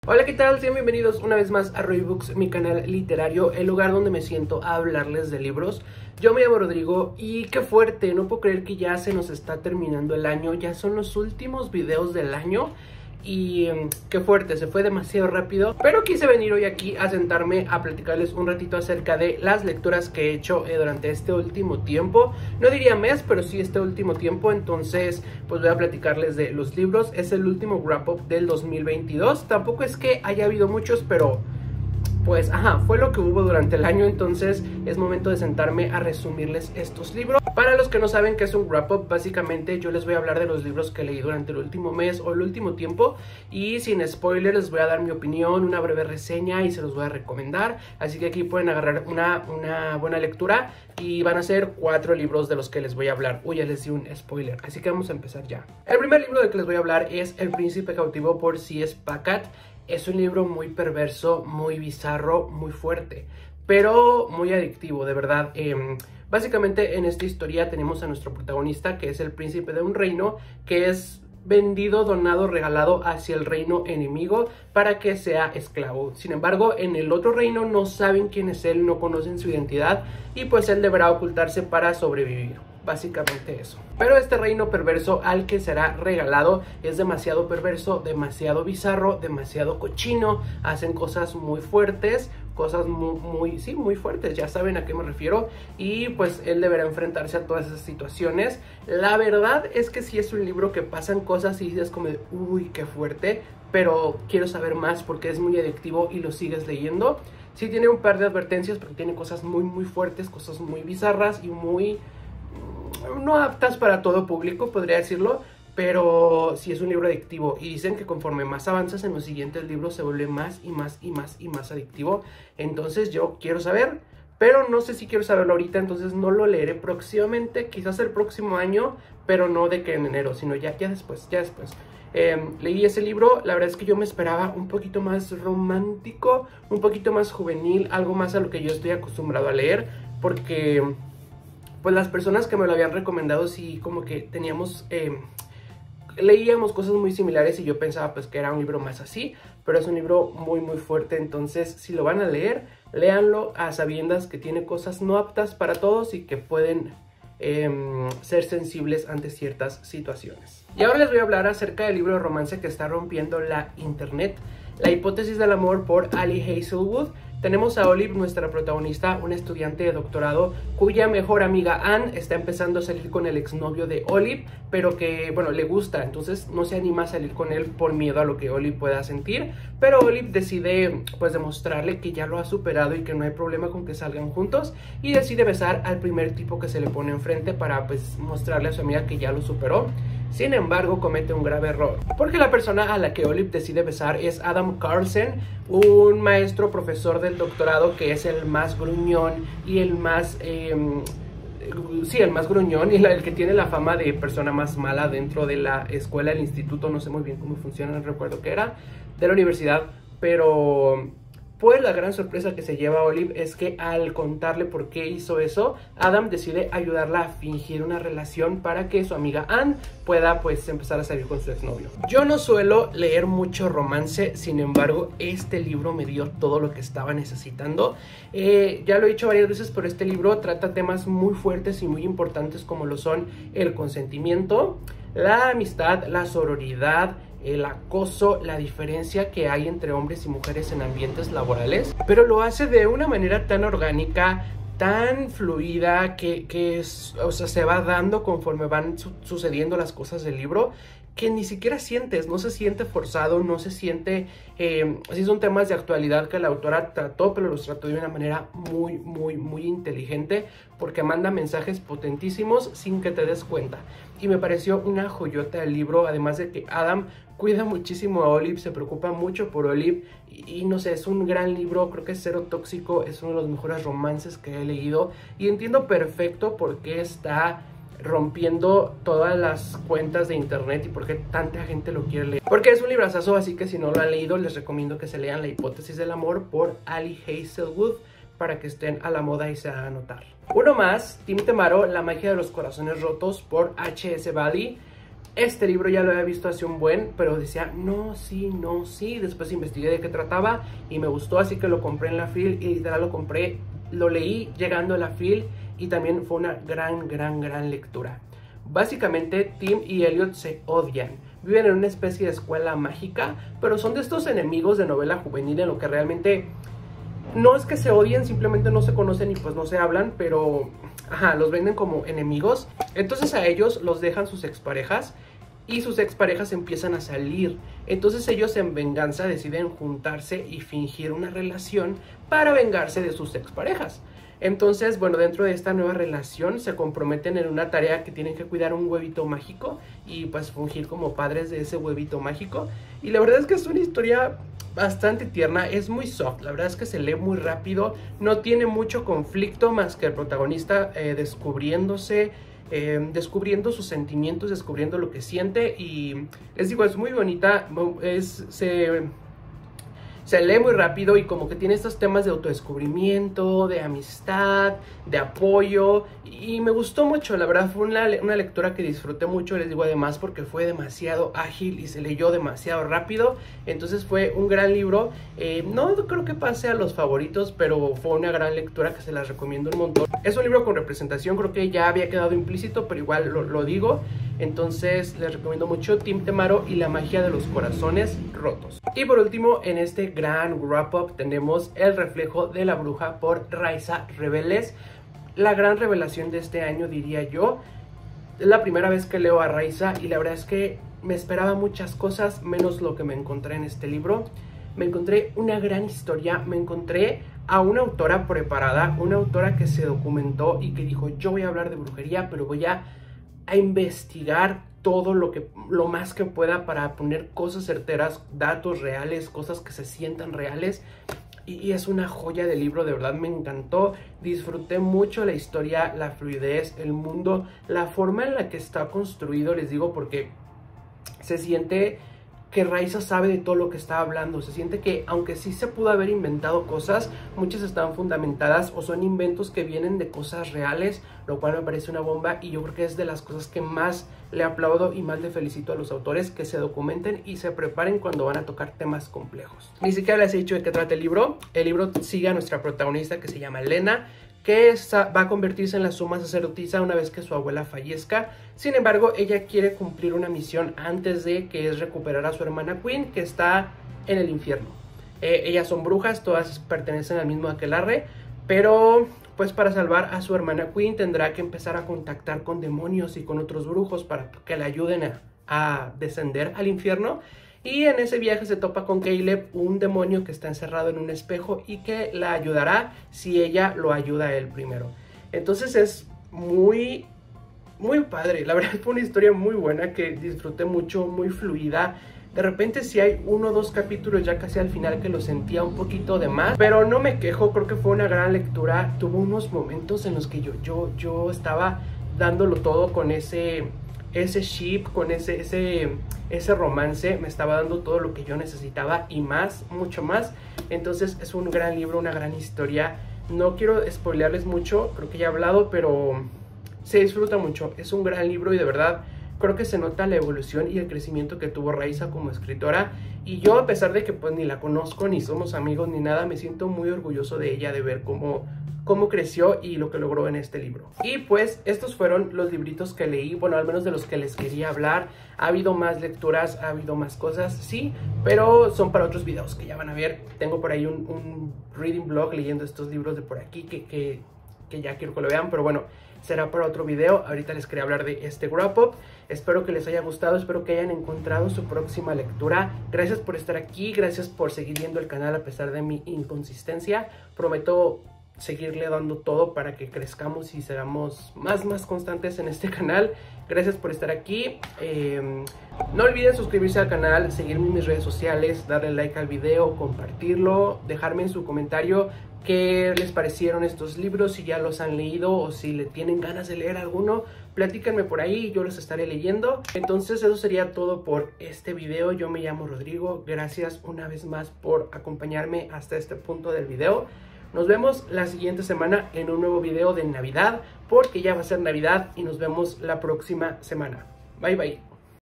Hola, ¿qué tal? Sean bienvenidos una vez más a Roybooks, mi canal literario, el lugar donde me siento a hablarles de libros. Yo me llamo Rodrigo y qué fuerte, no puedo creer que ya se nos está terminando el año, ya son los últimos videos del año. Y qué fuerte, se fue demasiado rápido. Pero quise venir hoy aquí a sentarme a platicarles un ratito acerca de las lecturas que he hecho durante este último tiempo. No diría mes, pero sí este último tiempo. Entonces pues voy a platicarles de los libros. Es el último wrap up del 2022. Tampoco es que haya habido muchos, pero pues fue lo que hubo durante el año. Entonces es momento de sentarme a resumirles estos libros. Para los que no saben qué es un wrap up, básicamente yo les voy a hablar de los libros que leí durante el último mes o el último tiempo, y sin spoilers les voy a dar mi opinión, una breve reseña y se los voy a recomendar. Así que aquí pueden agarrar una buena lectura, y van a ser 4 libros de los que les voy a hablar. Uy, ya les di un spoiler, así que vamos a empezar ya. El primer libro del que les voy a hablar es El Príncipe Cautivo por C.S. Pacat. Es un libro muy perverso, muy bizarro, muy fuerte, pero muy adictivo, de verdad. Básicamente en esta historia tenemos a nuestro protagonista, que es el príncipe de un reino, que es vendido, donado, regalado hacia el reino enemigo para que sea esclavo. Sin embargo, en el otro reino no saben quién es él, no conocen su identidad, y pues él deberá ocultarse para sobrevivir. Básicamente eso. Pero este reino perverso al que será regalado es demasiado perverso, demasiado bizarro, demasiado cochino. Hacen cosas muy fuertes, cosas muy fuertes, ya saben a qué me refiero. Y pues él deberá enfrentarse a todas esas situaciones. La verdad es que sí es un libro que pasan cosas y dices como de, uy, qué fuerte, pero quiero saber más porque es muy adictivo y lo sigues leyendo. Sí tiene un par de advertencias porque tiene cosas muy fuertes, cosas muy bizarras y muy no aptas para todo público, podría decirlo, pero sí es un libro adictivo. Y dicen que conforme más avanzas en los siguientes libros se vuelve más y más adictivo. Entonces yo quiero saber, pero no sé si quiero saberlo ahorita, entonces no lo leeré próximamente, quizás el próximo año, pero no de que en enero, sino ya después. Leí ese libro, la verdad es que yo me esperaba un poquito más romántico, un poquito más juvenil, algo más a lo que yo estoy acostumbrado a leer, porque pues las personas que me lo habían recomendado sí como que teníamos, leíamos cosas muy similares, y yo pensaba pues que era un libro más así, pero es un libro muy fuerte. Entonces si lo van a leer, léanlo a sabiendas que tiene cosas no aptas para todos y que pueden ser sensibles ante ciertas situaciones. Y ahora les voy a hablar acerca del libro de romance que está rompiendo la internet, La hipótesis del amor por Ali Hazelwood. Tenemos a Olive, nuestra protagonista, una estudiante de doctorado cuya mejor amiga Anne está empezando a salir con el exnovio de Olive, pero que, bueno, le gusta, entonces no se anima a salir con él por miedo a lo que Olive pueda sentir. Pero Olive decide, pues, demostrarle que ya lo ha superado y que no hay problema con que salgan juntos, y decide besar al primer tipo que se le pone enfrente para, pues, mostrarle a su amiga que ya lo superó. Sin embargo, comete un grave error, porque la persona a la que Olive decide besar es Adam Carlsen, un maestro profesor del doctorado que es el más gruñón y el más el más gruñón y el que tiene la fama de persona más mala dentro de la escuela, el instituto, no sé muy bien cómo funciona, no recuerdo qué era, de la universidad. Pero pues la gran sorpresa que se lleva Olive es que al contarle por qué hizo eso, Adam decide ayudarla a fingir una relación para que su amiga Anne pueda pues empezar a salir con su exnovio. Yo no suelo leer mucho romance, sin embargo este libro me dio todo lo que estaba necesitando. Ya lo he dicho varias veces, pero este libro trata temas muy fuertes y muy importantes, como lo son el consentimiento, la amistad, la sororidad, el acoso, la diferencia que hay entre hombres y mujeres en ambientes laborales, pero lo hace de una manera tan orgánica, tan fluida, que o sea, se va dando conforme van sucediendo las cosas del libro, que ni siquiera sientes, no se siente forzado, no se siente, así son temas de actualidad que la autora trató, pero los trató de una manera muy inteligente, porque manda mensajes potentísimos sin que te des cuenta. Y me pareció una joyota el libro, además de que Adam cuida muchísimo a Olive, se preocupa mucho por Olive, y no sé, es un gran libro, creo que es cero tóxico, es uno de los mejores romances que he leído, y entiendo perfecto por qué está rompiendo todas las cuentas de internet y por qué tanta gente lo quiere leer, porque es un librazazo. Así que si no lo han leído, les recomiendo que se lean La hipótesis del amor por Ali Hazelwood, para que estén a la moda y se hagan notar. Uno más, Tim Temaro, La magia de los corazones rotos por H.S. Valley. Este libro ya lo había visto hace un buen, pero decía, no, sí, no, sí. Después investigué de qué trataba y me gustó, así que lo compré en la FIL y literal lo compré, lo leí llegando a la FIL y también fue una gran lectura. Básicamente, Tim y Elliot se odian. Viven en una especie de escuela mágica, pero son de estos enemigos de novela juvenil en lo que realmente no es que se odien, simplemente no se conocen y pues no se hablan, pero ajá, los venden como enemigos. Entonces a ellos los dejan sus exparejas y sus exparejas empiezan a salir. Entonces ellos en venganza deciden juntarse y fingir una relación para vengarse de sus exparejas. Entonces, bueno, dentro de esta nueva relación se comprometen en una tarea que tienen que cuidar un huevito mágico y pues fungir como padres de ese huevito mágico. Y la verdad es que es una historia bastante tierna, es muy soft, la verdad es que se lee muy rápido, no tiene mucho conflicto más que el protagonista descubriendo sus sentimientos, descubriendo lo que siente. Y les digo, es muy bonita, se lee muy rápido y como que tiene estos temas de autodescubrimiento, de amistad, de apoyo. Y me gustó mucho, la verdad fue una lectura que disfruté mucho, les digo, además porque fue demasiado ágil y se leyó demasiado rápido. Entonces fue un gran libro, no creo que pase a los favoritos, pero fue una gran lectura que se las recomiendo un montón. Es un libro con representación, creo que ya había quedado implícito, pero igual lo digo. Entonces les recomiendo mucho Tim Temaro y la magia de los corazones rotos. Y por último, en este gran wrap-up tenemos El reflejo de la bruja por Raiza Rebeles. La gran revelación de este año, diría yo. Es la primera vez que leo a Raiza y la verdad es que me esperaba muchas cosas, menos lo que me encontré en este libro. Me encontré una gran historia, me encontré a una autora preparada, una autora que se documentó y que dijo, yo voy a hablar de brujería, pero voy a investigar todo lo más que pueda para poner cosas certeras, datos reales, cosas que se sientan reales. Y es una joya de libro, de verdad me encantó, disfruté mucho la historia, la fluidez, el mundo, la forma en la que está construido, les digo, porque se siente que Raiza sabe de todo lo que está hablando. Se siente que aunque sí se pudo haber inventado cosas, muchas están fundamentadas o son inventos que vienen de cosas reales, lo cual me parece una bomba y yo creo que es de las cosas que más le aplaudo y más le felicito a los autores, que se documenten y se preparen cuando van a tocar temas complejos. Ni siquiera les he dicho de qué trata el libro. El libro sigue a nuestra protagonista que se llama Lena, que va a convertirse en la suma sacerdotisa una vez que su abuela fallezca. Sin embargo, ella quiere cumplir una misión antes de, que es recuperar a su hermana Queen, que está en el infierno. Ellas son brujas, todas pertenecen al mismo aquelarre, pero pues para salvar a su hermana Queen tendrá que empezar a contactar con demonios y con otros brujos para que le ayuden a descender al infierno. Y en ese viaje se topa con Caleb, un demonio que está encerrado en un espejo y que la ayudará si ella lo ayuda a él primero. Entonces es muy padre. La verdad fue una historia muy buena que disfruté mucho, muy fluida. De repente sí hay 1 o 2 capítulos ya casi al final que lo sentía un poquito de más, pero no me quejo, creo que fue una gran lectura. Tuvo unos momentos en los que yo estaba dándolo todo con ese ship, con ese romance, me estaba dando todo lo que yo necesitaba y más, mucho más. Entonces es un gran libro, una gran historia. No quiero spoilearles mucho, creo que ya he hablado, pero se disfruta mucho. Es un gran libro y de verdad creo que se nota la evolución y el crecimiento que tuvo Raiza como escritora. Y yo, a pesar de que pues ni la conozco, ni somos amigos, ni nada, me siento muy orgulloso de ella, de ver cómo creció y lo que logró en este libro. Y pues estos fueron los libritos que leí, bueno, al menos de los que les quería hablar. Ha habido más lecturas, ha habido más cosas, sí, pero son para otros videos que ya van a ver. Tengo por ahí un reading blog leyendo estos libros de por aquí que ya quiero que lo vean, pero bueno, será para otro video. Ahorita les quería hablar de este wrap up. Espero que les haya gustado, espero que hayan encontrado su próxima lectura. Gracias por estar aquí, gracias por seguir viendo el canal a pesar de mi inconsistencia. Prometo seguirle dando todo para que crezcamos y seamos más constantes en este canal. Gracias por estar aquí. No olviden suscribirse al canal, seguirme en mis redes sociales, darle like al video, compartirlo, dejarme en su comentario qué les parecieron estos libros, si ya los han leído o si le tienen ganas de leer alguno. Platícanme por ahí y yo los estaré leyendo. Entonces eso sería todo por este video. Yo me llamo Rodrigo. Gracias una vez más por acompañarme hasta este punto del video. Nos vemos la siguiente semana en un nuevo video de Navidad, porque ya va a ser Navidad y nos vemos la próxima semana. Bye bye.